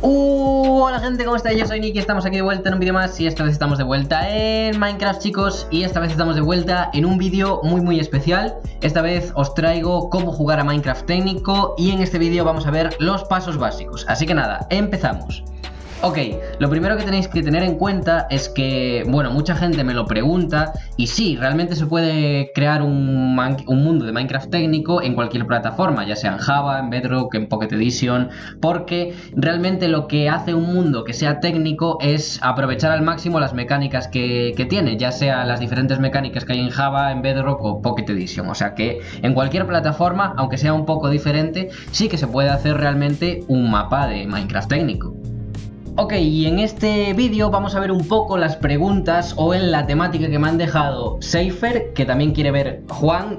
Hola gente, ¿cómo estáis? Yo soy Nick y estamos aquí de vuelta en un vídeo más. Y esta vez estamos de vuelta en Minecraft, chicos. Y esta vez estamos de vuelta en un vídeo muy especial. Esta vez os traigo cómo jugar a Minecraft técnico. Y en este vídeo vamos a ver los pasos básicos. Así que nada, empezamos. Ok, lo primero que tenéis que tener en cuenta es que, bueno, mucha gente me lo pregunta y sí, realmente se puede crear un mundo de Minecraft técnico en cualquier plataforma, ya sea en Java, en Bedrock, en Pocket Edition, porque realmente lo que hace un mundo que sea técnico es aprovechar al máximo las mecánicas que tiene, ya sea las diferentes mecánicas que hay en Java, en Bedrock o Pocket Edition, o sea que en cualquier plataforma, aunque sea un poco diferente, sí que se puede hacer realmente un mapa de Minecraft técnico. Ok, y en este vídeo vamos a ver un poco las preguntas o en la temática que me han dejado Seifer, que también quiere ver Juan,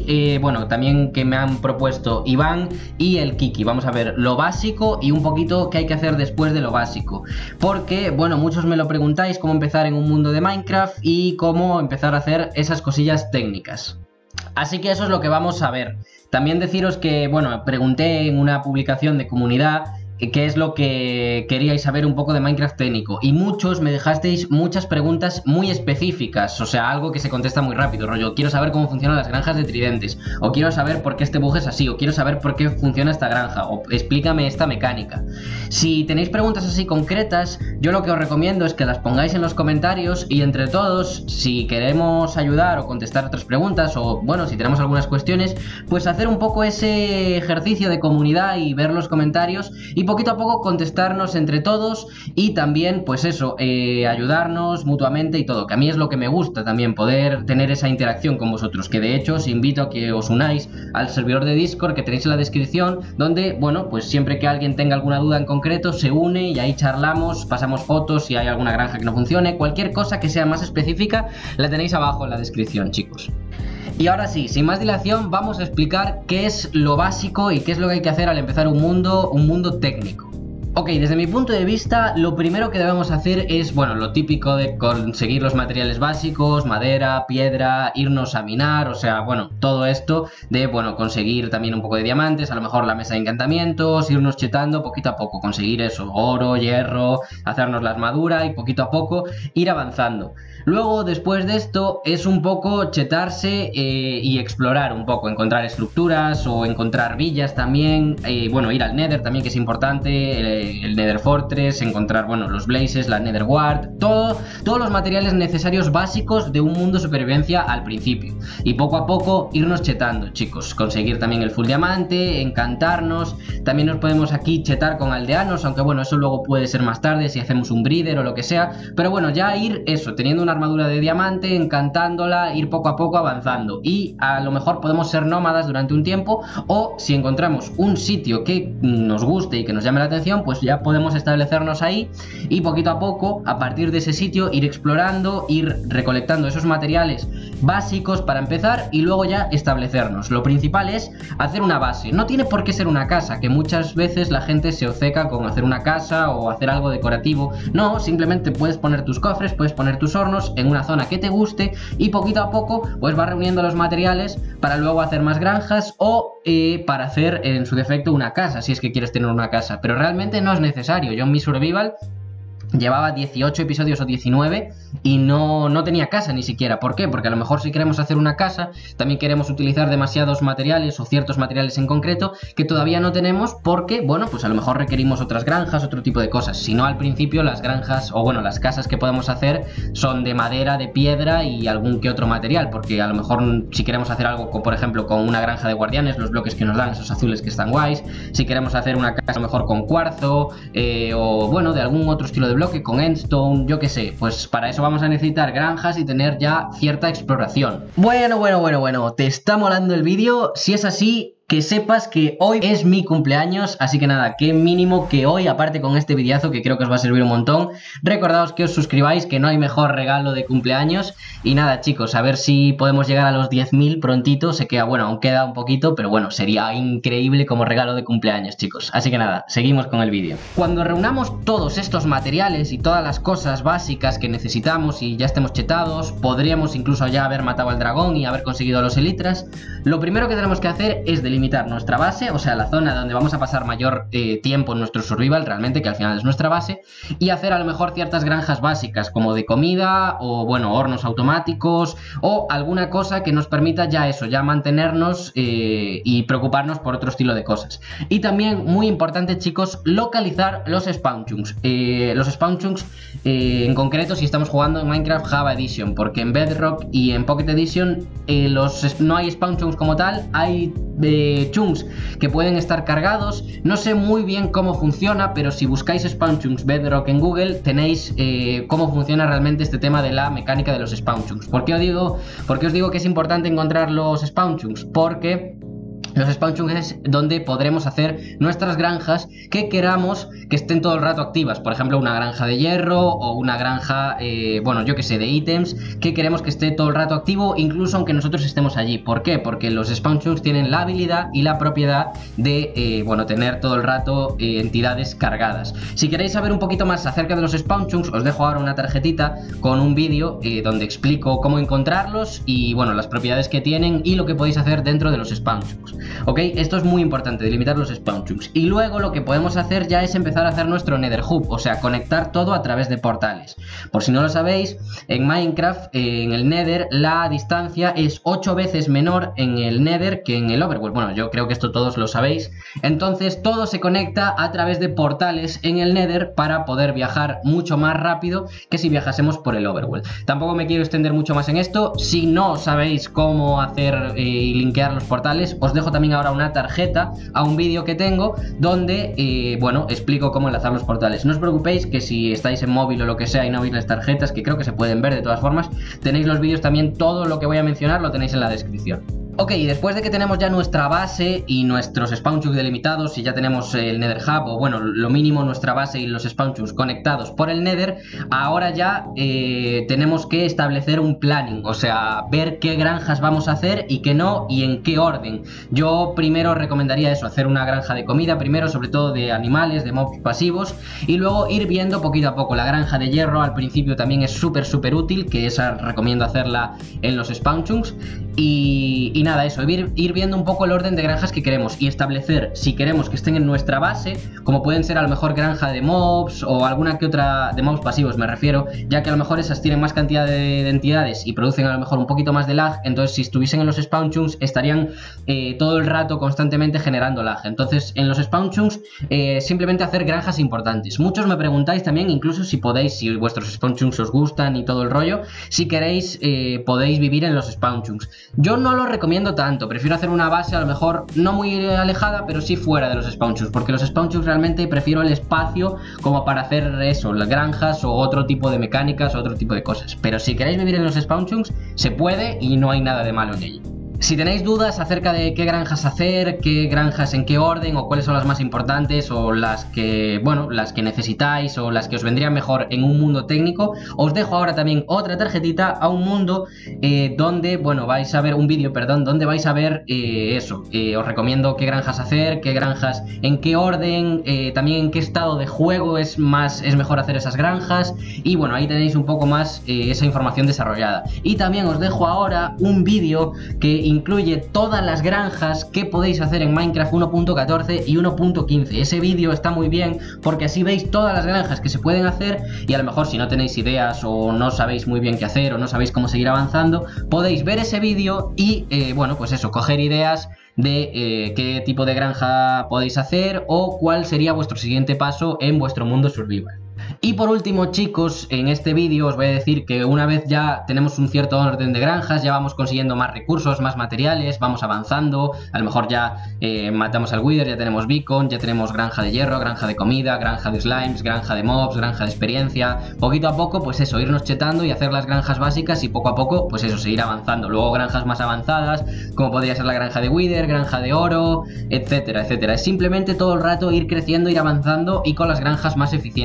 y bueno, también que me han propuesto Iván y el Kiki. Vamos a ver lo básico y un poquito qué hay que hacer después de lo básico. Porque, bueno, muchos me lo preguntáis, cómo empezar en un mundo de Minecraft y cómo empezar a hacer esas cosillas técnicas. Así que eso es lo que vamos a ver. También deciros que, bueno, pregunté en una publicación de comunidad qué es lo que queríais saber un poco de Minecraft técnico, y muchos me dejasteis muchas preguntas muy específicas, o sea, algo que se contesta muy rápido, rollo, quiero saber cómo funcionan las granjas de tridentes, o quiero saber por qué este bug es así, o quiero saber por qué funciona esta granja, o explícame esta mecánica. Si tenéis preguntas así concretas, yo lo que os recomiendo es que las pongáis en los comentarios y entre todos, si queremos ayudar o contestar otras preguntas, o bueno, si tenemos algunas cuestiones, pues hacer un poco ese ejercicio de comunidad y ver los comentarios y poquito a poco contestarnos entre todos y también pues eso, ayudarnos mutuamente y todo, que a mí es lo que me gusta también, poder tener esa interacción con vosotros, que de hecho os invito a que os unáis al servidor de Discord que tenéis en la descripción, donde bueno, pues siempre que alguien tenga alguna duda en concreto se une y ahí charlamos, pasamos fotos si hay alguna granja que no funcione, cualquier cosa que sea más específica la tenéis abajo en la descripción, chicos. Y ahora sí, sin más dilación, vamos a explicar qué es lo básico y qué es lo que hay que hacer al empezar un mundo técnico. Ok, desde mi punto de vista, lo primero que debemos hacer es, bueno, lo típico de conseguir los materiales básicos, madera, piedra, irnos a minar, o sea, bueno, todo esto de, bueno, conseguir también un poco de diamantes, a lo mejor la mesa de encantamientos, irnos chetando poquito a poco, conseguir eso, oro, hierro, hacernos la armadura y poquito a poco ir avanzando. Luego, después de esto, es un poco chetarse y explorar un poco, encontrar estructuras o encontrar villas también, bueno, ir al Nether también, que es importante, el Nether Fortress, encontrar, bueno, los Blazes, la Nether Ward, todos los materiales necesarios básicos de un mundo de supervivencia al principio. Y poco a poco irnos chetando, chicos, conseguir también el full diamante, encantarnos, también nos podemos aquí chetar con aldeanos, aunque bueno, eso luego puede ser más tarde si hacemos un breeder o lo que sea, pero bueno, ya ir eso, teniendo una armadura de diamante, encantándola, ir poco a poco avanzando y a lo mejor podemos ser nómadas durante un tiempo, o si encontramos un sitio que nos guste y que nos llame la atención, pues ya podemos establecernos ahí y poquito a poco, a partir de ese sitio, ir explorando, ir recolectando esos materiales básicos para empezar y luego ya establecernos. Lo principal es hacer una base, no tiene por qué ser una casa, que muchas veces la gente se obceca con hacer una casa o hacer algo decorativo. No, simplemente puedes poner tus cofres, puedes poner tus hornos en una zona que te guste y poquito a poco pues vas reuniendo los materiales para luego hacer más granjas o para hacer en su defecto una casa, si es que quieres tener una casa, pero realmente no es necesario. Yo en mi survival llevaba 18 episodios o 19 y no tenía casa ni siquiera. ¿Por qué? Porque a lo mejor si queremos hacer una casa también queremos utilizar demasiados materiales o ciertos materiales en concreto que todavía no tenemos porque, bueno, pues a lo mejor requerimos otras granjas, otro tipo de cosas. Si no, al principio las granjas o bueno, las casas que podemos hacer son de madera, de piedra y algún que otro material, porque a lo mejor si queremos hacer algo, por ejemplo, con una granja de guardianes, los bloques que nos dan, esos azules que están guays, si queremos hacer una casa a lo mejor con cuarzo o bueno, de algún otro estilo de bloque, con endstone, yo qué sé, pues para eso vamos a necesitar granjas y tener ya cierta exploración. Bueno, ¿te está molando el vídeo? Si es así, que sepas que hoy es mi cumpleaños, así que nada, qué mínimo que hoy, aparte con este videazo que creo que os va a servir un montón, recordaos que os suscribáis, que no hay mejor regalo de cumpleaños. Y nada, chicos, a ver si podemos llegar a los 10.000 prontito. Sé que, bueno, aún queda un poquito, pero bueno, sería increíble como regalo de cumpleaños, chicos. Así que nada, seguimos con el vídeo. Cuando reunamos todos estos materiales y todas las cosas básicas que necesitamos y ya estemos chetados, podríamos incluso ya haber matado al dragón y haber conseguido los elitras. Lo primero que tenemos que hacer es delimitar delimitar nuestra base, o sea, la zona donde vamos a pasar mayor tiempo en nuestro survival, realmente, que al final es nuestra base, y hacer a lo mejor ciertas granjas básicas, como de comida, o bueno, hornos automáticos, o alguna cosa que nos permita ya eso, ya mantenernos y preocuparnos por otro estilo de cosas. Y también, muy importante, chicos, localizar los spawn chunks. Los spawn chunks, en concreto, si estamos jugando en Minecraft Java Edition, porque en Bedrock y en Pocket Edition no hay spawn chunks como tal, hay chunks que pueden estar cargados. No sé muy bien cómo funciona, pero si buscáis spawn chunks Bedrock en Google tenéis cómo funciona realmente este tema de la mecánica de los spawn chunks. ¿Por qué os digo que es importante encontrar los spawn chunks? Porque los spawn chunks es donde podremos hacer nuestras granjas que queramos que estén todo el rato activas. Por ejemplo, una granja de hierro o una granja, bueno, yo que sé, de ítems que queremos que esté todo el rato activo, incluso aunque nosotros estemos allí. ¿Por qué? Porque los spawn chunks tienen la habilidad y la propiedad de, bueno, tener todo el rato entidades cargadas. Si queréis saber un poquito más acerca de los spawn chunks, os dejo ahora una tarjetita con un vídeo donde explico cómo encontrarlos y, bueno, las propiedades que tienen y lo que podéis hacer dentro de los spawn chunks. Ok, esto es muy importante, delimitar los spawn chunks. Y luego lo que podemos hacer ya es empezar a hacer nuestro Nether Hub, o sea, conectar todo a través de portales. Por si no lo sabéis, en Minecraft, en el Nether, la distancia es 8 veces menor en el Nether que en el Overworld. Bueno, yo creo que esto todos lo sabéis. Entonces todo se conecta a través de portales en el Nether para poder viajar mucho más rápido que si viajásemos por el Overworld. Tampoco me quiero extender mucho más en esto. Si no sabéis cómo hacer y linkear los portales, os dejo también ahora una tarjeta a un vídeo que tengo donde, bueno, explico cómo enlazar los portales. No os preocupéis que si estáis en móvil o lo que sea y no veis las tarjetas, que creo que se pueden ver de todas formas, tenéis los vídeos también, todo lo que voy a mencionar lo tenéis en la descripción. Ok, después de que tenemos ya nuestra base y nuestros spawn chunks delimitados y ya tenemos el Nether Hub, o bueno, lo mínimo nuestra base y los spawn chunks conectados por el Nether, ahora ya tenemos que establecer un planning, o sea, ver qué granjas vamos a hacer y qué no y en qué orden. Yo primero recomendaría eso, hacer una granja de comida primero, sobre todo de animales, de mobs pasivos, y luego ir viendo poquito a poco. La granja de hierro al principio también es súper útil, que esa recomiendo hacerla en los spawn chunks. Y nada, eso, ir viendo un poco el orden de granjas que queremos y establecer si queremos que estén en nuestra base, como pueden ser a lo mejor granja de mobs o alguna que otra de mobs pasivos, me refiero, ya que a lo mejor esas tienen más cantidad de entidades y producen a lo mejor un poquito más de lag. Entonces si estuviesen en los spawn chunks estarían todo el rato constantemente generando lag. Entonces en los spawn chunks simplemente hacer granjas importantes. Muchos me preguntáis también, incluso si podéis, si vuestros spawn chunks os gustan y todo el rollo, si queréis podéis vivir en los spawn chunks. Yo no lo recomiendo tanto, prefiero hacer una base a lo mejor no muy alejada, pero sí fuera de los spawn chunks, porque los spawn chunks realmente prefiero el espacio como para hacer eso, las granjas o otro tipo de mecánicas o otro tipo de cosas. Pero si queréis vivir en los spawn chunks, se puede y no hay nada de malo en ello. Si tenéis dudas acerca de qué granjas hacer, qué granjas en qué orden o cuáles son las más importantes o las que, bueno, las que necesitáis o las que os vendrían mejor en un mundo técnico, os dejo ahora también otra tarjetita a un mundo donde, bueno, vais a ver un vídeo, perdón, donde vais a ver eso. Os recomiendo qué granjas hacer, qué granjas en qué orden, también en qué estado de juego es mejor hacer esas granjas y bueno, ahí tenéis un poco más esa información desarrollada. Y también os dejo ahora un vídeo que incluye todas las granjas que podéis hacer en Minecraft 1.14 y 1.15. Ese vídeo está muy bien porque así veis todas las granjas que se pueden hacer y a lo mejor si no tenéis ideas o no sabéis muy bien qué hacer o no sabéis cómo seguir avanzando, podéis ver ese vídeo y bueno, pues eso, coger ideas de qué tipo de granja podéis hacer o cuál sería vuestro siguiente paso en vuestro mundo survival. Y por último, chicos, en este vídeo os voy a decir que una vez ya tenemos un cierto orden de granjas, ya vamos consiguiendo más recursos, más materiales, vamos avanzando, a lo mejor ya matamos al Wither, ya tenemos beacon, ya tenemos granja de hierro, granja de comida, granja de slimes, granja de mobs, granja de experiencia, poquito a poco pues eso, irnos chetando y hacer las granjas básicas y poco a poco pues eso, seguir avanzando. Luego granjas más avanzadas, como podría ser la granja de Wither, granja de oro, etcétera, etcétera. Es simplemente todo el rato ir creciendo, ir avanzando y con las granjas más eficientes.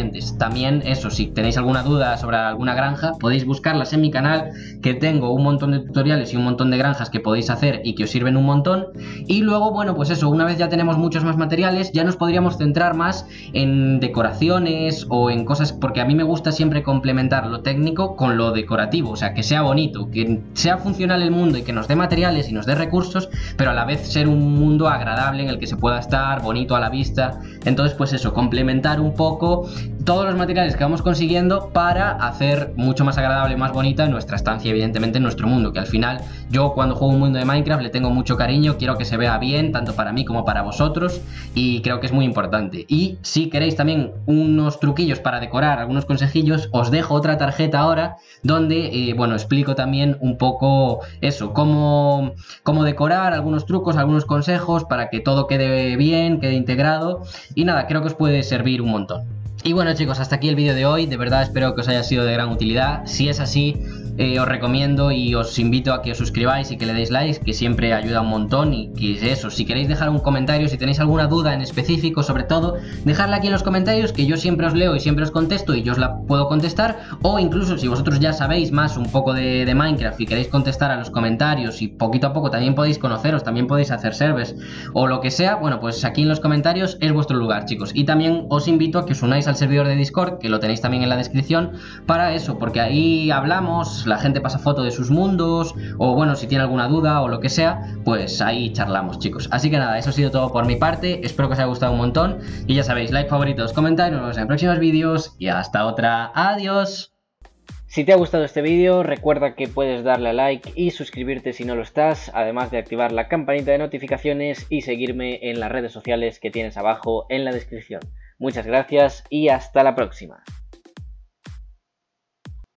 también eso, si tenéis alguna duda sobre alguna granja, podéis buscarlas en mi canal, que tengo un montón de tutoriales y un montón de granjas que podéis hacer y que os sirven un montón. Y luego, bueno, pues eso, una vez ya tenemos muchos más materiales, ya nos podríamos centrar más en decoraciones o en cosas, porque a mí me gusta siempre complementar lo técnico con lo decorativo, o sea, que sea bonito, que sea funcional el mundo y que nos dé materiales y nos dé recursos, pero a la vez ser un mundo agradable en el que se pueda estar bonito a la vista. Entonces, pues eso, complementar un poco todos los materiales que vamos consiguiendo para hacer mucho más agradable y más bonita nuestra estancia, evidentemente, en nuestro mundo, que al final yo cuando juego un mundo de Minecraft le tengo mucho cariño, quiero que se vea bien, tanto para mí como para vosotros, y creo que es muy importante. Y si queréis también unos truquillos para decorar, algunos consejillos, os dejo otra tarjeta ahora donde, bueno, explico también un poco eso, cómo decorar, algunos trucos, algunos consejos para que todo quede bien, quede integrado, y nada, creo que os puede servir un montón. Y bueno, chicos, hasta aquí el vídeo de hoy. De verdad espero que os haya sido de gran utilidad. Si es así, os recomiendo y os invito a que os suscribáis y que le deis like, que siempre ayuda un montón. Y que eso, si queréis dejar un comentario, si tenéis alguna duda en específico, sobre todo, dejadla aquí en los comentarios, que yo siempre os leo y siempre os contesto y yo os la puedo contestar. O incluso si vosotros ya sabéis más un poco de Minecraft y queréis contestar a los comentarios y poquito a poco también podéis conoceros, también podéis hacer servers o lo que sea, bueno, pues aquí en los comentarios es vuestro lugar, chicos. Y también os invito a que os unáis al servidor de Discord, que lo tenéis también en la descripción, para eso, porque ahí hablamos, la gente pasa foto de sus mundos, o bueno, si tiene alguna duda o lo que sea, pues ahí charlamos, chicos. Así que nada, eso ha sido todo por mi parte, espero que os haya gustado un montón, y ya sabéis, like, favoritos, comentarios, nos vemos en próximos vídeos, y hasta otra, adiós. Si te ha gustado este vídeo, recuerda que puedes darle a like y suscribirte si no lo estás, además de activar la campanita de notificaciones y seguirme en las redes sociales que tienes abajo en la descripción. Muchas gracias y hasta la próxima.